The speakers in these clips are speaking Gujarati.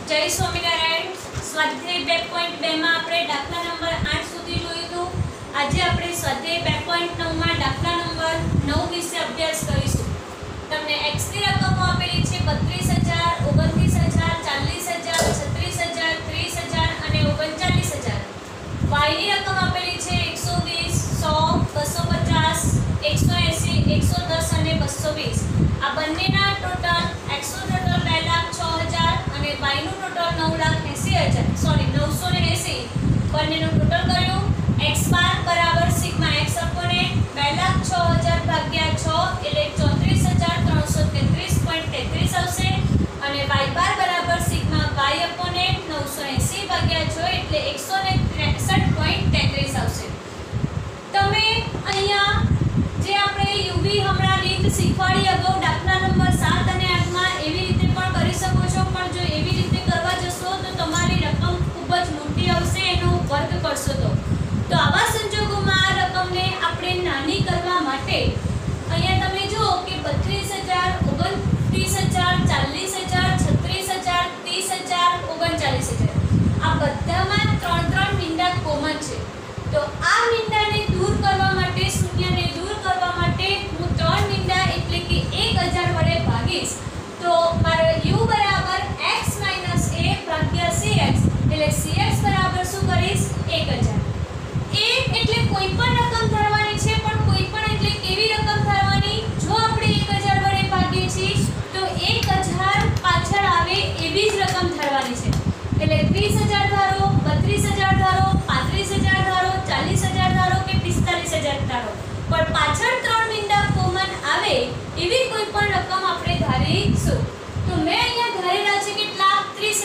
જય સ્વામિનારાયણ. સ્વાધ્યાય 2.2 માં આપણે દાખલા નંબર 8 સુધી જોયું હતું. આજે આપણે સ્વાધ્યાય 2.9 માં દાખલા નંબર 9 વિશે અભ્યાસ કરીશું. તમને x ની રકમો આપેલી છે 32,000, 29,000, 40,000, 36,000, 30,000 અને 39,000. y ની રકમ આપેલી છે 120, 100, 250, 180, 110 અને 220. આ બંનેના ટોટલ x નું ટોટલ 2,06,000 અને y નું ટોટલ 9,80,000 સોરી 980 બંનેનું ટોટલ કર્યું. x બાર બરાબર સિગ્મા x અપોને 2,06,000 ભાગ્યા 6 એટલે 34,333.33 આવશે અને y બાર બરાબર સિગ્મા y અપોને 980 ભાગ્યા 6 એટલે 163.33 આવશે. તમે અહીંયા જે આપણે યુવી હમણાં રીત શીખવાડી અગાઉ દાખલા નંબર 7 અને 8 માં એવી રીતે પણ કરી શકો છો, પણ જો એવી રીતે કરવા જશો તો તમારી રકમ ખૂબ જ મોટી આવશે એનો વર્ગ કરશો તો આવા સંજોગોમાં આ રકમને આપણે નાની કરવા માટે અહીંયા તમે જુઓ કે 32,000, 29,000, 40,000, 36,000, 30,000, 39,000 આ બધામાં 3 મીંડા કોમન છે. તો આ મીંડાને દૂર કરવા માટે, શૂન્યને દૂર કરવા માટે હું 3 મીંડા એટલે કે 1,000 વડે ભાગીશ. તો મારો u બરાબર x - a ભાગ્યા cx એટલે cx બરાબર શું કરીશ 1,000. a એટલે કોઈ પણ રકમ ધરવાની છે, પણ કોઈ પણ એટલે કેવી રકમ ધરવાની? જો આપણે 1,000 વડે ભાગીએ છીએ તો 1,000 પાછળ આવે એવી જ રકમ ધરવાની છે. એટલે 30,000 ધારો, 32,000 ધારો, 35,000 ધારો, 40,000 ધારો કે 45,000 ધારો, પણ પાછળ 3 મીંડા કોમન આવે એવી કોઈ પણ રકમ આપણે ધારીશું. તો મેં અહીંયા ધારેલા છે કેટલા?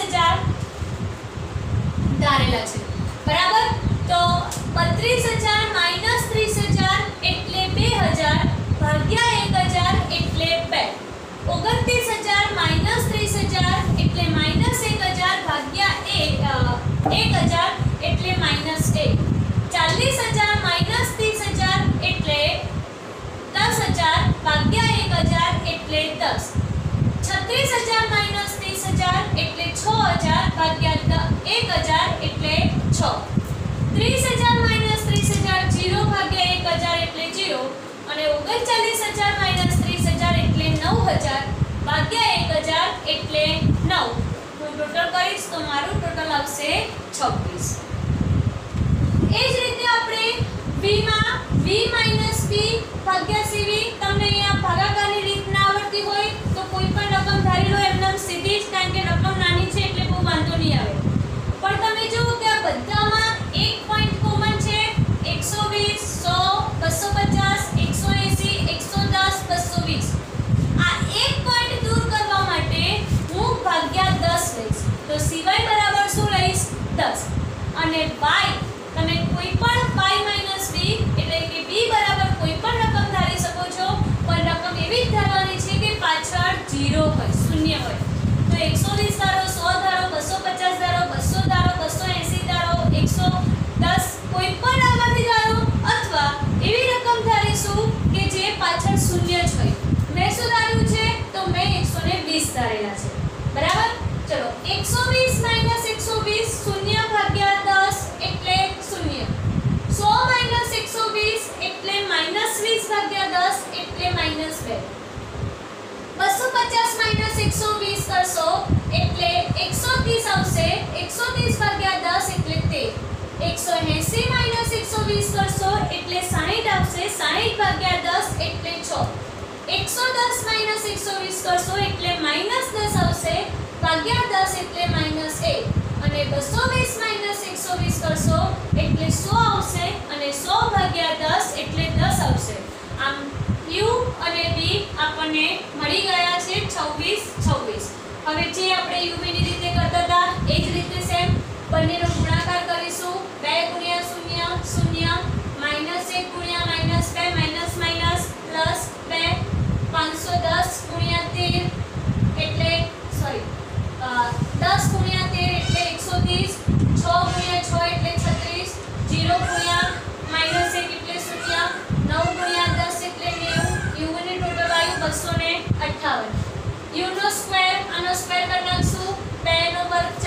30,000 ધારેલા છે, બરાબર. તો 32,000 - 30,000 એટલે 2,000 ભાગ્યા 1,000 એટલે 2. 29,000 - 30,000 એટલે -1,000 ભાગ્યા 1,000 એટલે -1. 40,000 - 30,000 એટલે 10,000 ભાગ્યા 1,000 એટલે 10. 36,000 - 30,000 એટલે 6,000 ભાગ્યા 1,000 એટલે 6. 30,000 - 30,000 0 ભાગ્યા 1,000 એટલે 0 અને 39,000 - 30,000 એટલે 9,000 ભાગ્યા 1,000 એટલે 9. હું ટોટલ કરીશ તો મારું ટોટલ આવશે 26. એ જ રીતે આપણે v માં v - p ભાગ્યા cv, તમને અહીંયા ભાગાકારની રીત ના આવડતી હોય તો કોઈ પણ રકમ ધારી લો એમનેમ સીધી જ, કારણ કે રકમ નાની છે એટલે બહુ વાંધો નહીં આવે. પણ તમે જુઓ કે આ બધામાં એક પોઈન્ટ કોમન છે. 120, 100, 250, 180, 110, 220. આ એક પોઈન્ટ દૂર કરવા માટે હું ભાગ્યા 10 લઈશ. તો cy બરાબર શું લઈશ? 10. અને y તમે કોઈ પણ y - b એટલે કે b બરાબર કોઈ પણ રકમ ધારી શકો છો, પણ રકમ એવી જ ધારવાની છે કે પાછળ 0 હોય, શૂન્ય હોય. તો 120 ધારો, 100 ધારો, 250 ધારો, 200 ધારો, 280 ધારો, 110 કોઈ પણ આમાંથી ધારો, અથવા એવી રકમ ધારીશું કે જે પાછળ શૂન્ય જ હોય. મેં શું ધાર્યું છે? તો મેં 120 ધારેલા છે, બરાબર. ચલો 120 - 120 0 ભાગ્યા 10 એટલે 0. 100 - 120 એટલે -20 ભાગ્યા 10 એટલે -2. 250 - 120 કરશો એટલે 130 આવશે. 130 ભાગ્યા 10 એટલે 13. 180 - 120 કરશો એટલે 60 આવશે. 60 ભાગ્યા 10 એટલે 6. 110 - 120 કરશો એટલે -10 આવશે. ભાગ્યા 10 એટલે -1. અને 220 - 120 કરશો એટલે 100 આવશે અને 100 ભાગ્યા 10 એટલે 10 આવશે. આમ u અને v આપણને મળી ગયા છે 26. હવે જે આપણે u v ની રીતે કરતા હતા એ જ રીતે સેમ બંનેનો ગુણાકાર કરીશું. 2 * 0 0 -1 * -2 +2 510 * 13 એટલે સોરી 10 * 13 એટલે 130. 6 * 6 એટલે 36. 0 * -1 એટલે 0. 9 * 10 એટલે 90. u ની ટોટલ આવ્યું 258. u નો સ્ક્વેર આનો સ્ક્વેર કરી નાખશું. 2 નો વર્ગ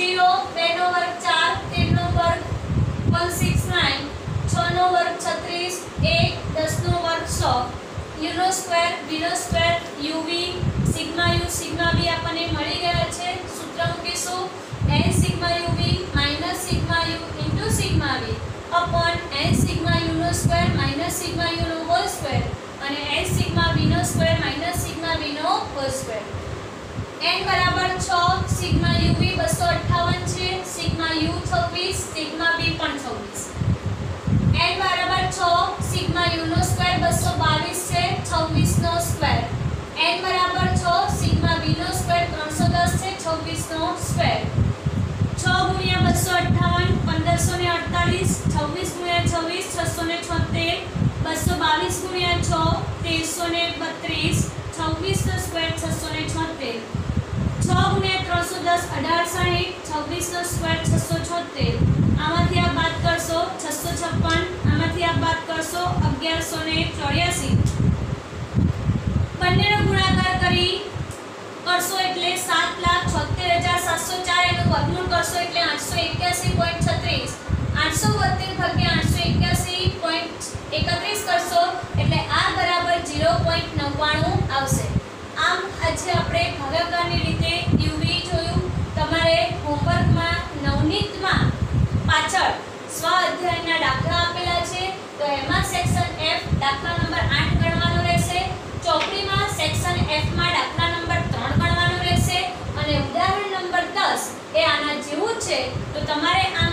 0 2 નો વર્ગ 4 13 નો વર્ગ 169 6 નો વર્ગ 36 1 10 નો વર્ગ 100 u નો સ્ક્વેર v નો સ્ક્વેર uv sigma u sigma v આપણને મળી ગયા છે. સૂત્ર મૂકીશું n sigma uv minus sigma u into sigma v upon n sigma u નો સ્ક્વેર માઈનસ સિગ્મા u નો હોલ સ્ક્વેર અને n સિગ્મા v નો સ્ક્વેર માઈનસ સિગ્મા v નો હોલ સ્ક્વેર. n બરાબર 6 સિગ્મા uv 258 છે, સિગ્મા u 26, સિગ્મા v પણ 26. n બરાબર 6 સિગ્મા u નો સ્ક્વેર 222 છે, 26 નો સ્ક્વેર. n બરાબર 6 સિગ્મા v નો સ્ક્વેર 310 છે, 26 નો સ્ક્વેર. 6 ગુણ્યા 258 1548, 26 ગુણ્યા 26 676, 222 ગુણ્યા 6 1332, 26 નો સ્ક્વેર 676. 6 ગુણ્યા 310 1860, 26 નો સ્ક્વેર 676. આમાંથી આ બાદ કરશો 656, આમાંથી આ બાદ કરશો 1184. બંનેનો ગુણાકાર કરી કરશો એટલે 7,76,704 એનું વર્ગમૂળ કરશો એટલે 881.36. 872 ભાગ્યા 881.31 કરશો એટલે r બરાબર 0.99 આવશે. આમ આજે આપણે ભાગાકારની રીતે uv જોયું. તમારે હોમવર્કમાં નવનીતમાં પાછળ સ્વ અધ્યાયના દાખલા આપેલા છે તો એમાં સેક્શન F દાખલા નંબર 8 ગણવાનો રહેશે. ચોપડીમાં સેક્શન F માં દાખલા નંબર 3 ગણવાનો રહેશે અને ઉદાહરણ નંબર 10 એ આના જેવું છે તો તમારે આમ